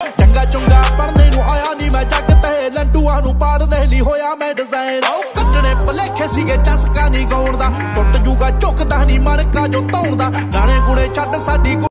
ਚੰਗਾ ਚੰਗਾ ਪੜਨੇ ਨੂੰ ਆਇਆ ਨਹੀਂ ਮੈਂ ਜੱਗ ਤੇ ਲੰਡੂਆਂ ਨੂੰ ਪਾੜਨੇ ਲਈ ਹੋਇਆ ਮੈਂ ਡਿਜ਼ਾਈਨ ਕੱਢਣੇ ਭਲੇਖੇ ਸੀਗੇ ਚਸਕਾ ਨਹੀਂ ਗਾਉਣ ਦਾ ਟੁੱਟ ਜੂਗਾ ਝੁਕਦਾ ਨਹੀਂ ਮਨ ਕਾ ਜੋ ਧੌਣ ਦਾ ਗਾਣੇ ਗੁਣੇ ਛੱਡ ਸਾਡੀ